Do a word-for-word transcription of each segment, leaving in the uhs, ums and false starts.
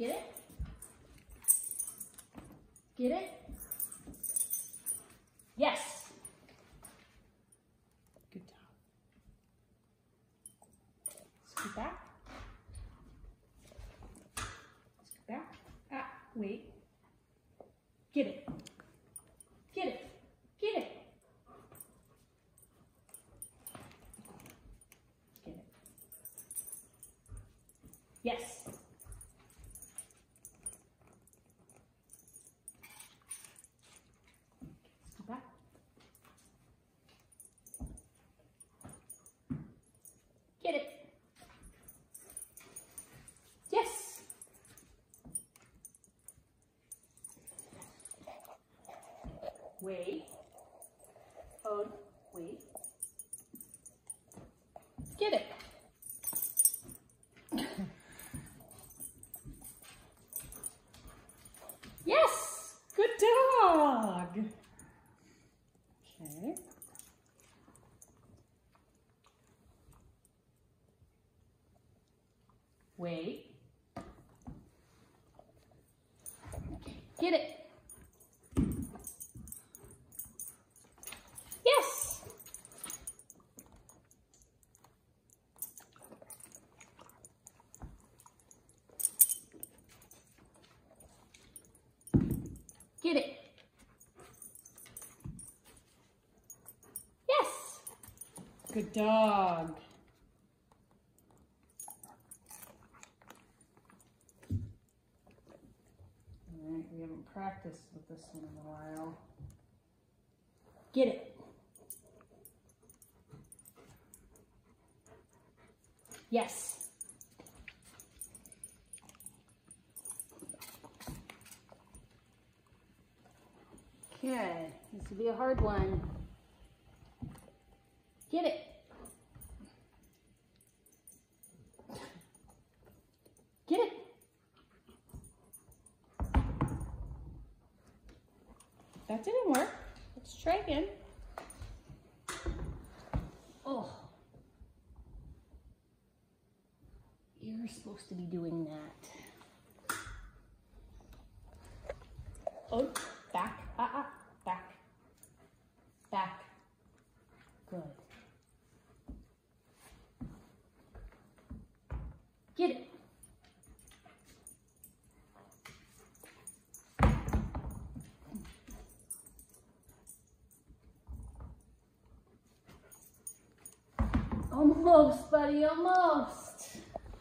Get it? Get it? Yes. Good job. Scoot back. Scoot back. Ah, wait. Get it. Get it. Get it. Get it. Yes. Scoot back. Get it. Yes. Wait. Oh, wait. Get it. Yes. Good dog. Okay. Wait. Get it. Yes. Get it. Yes. Good dog. All right, we haven't practiced with this one in a while. Get it. Yes. Okay, this will be a hard one. Get it. Get it. That didn't work. Let's try again. Oh. You're supposed to be doing that. Oh, back. Ah, ah, back. Back. Good. Get it. Almost, buddy, almost.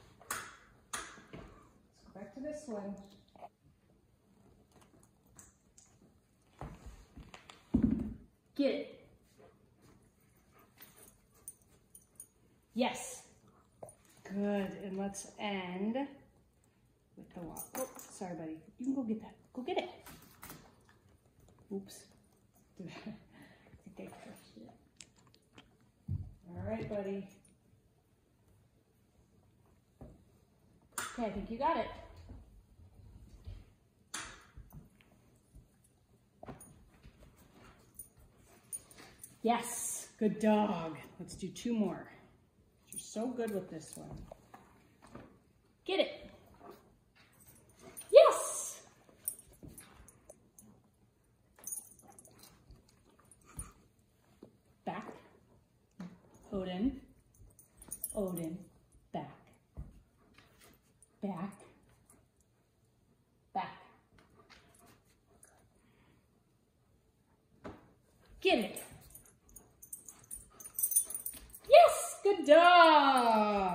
Let's go back to this one. Get it. Yes. Good, and let's end with the walk. Oh, sorry, buddy. You can go get that. Go get it. Oops. I think I crushed it. All right, buddy. Okay, I think you got it. Yes, good dog. Let's do two more. You're so good with this one. Get it. Yes. Back. Odin. Odin. Back. Back. Back. Get it. Yes, good dog.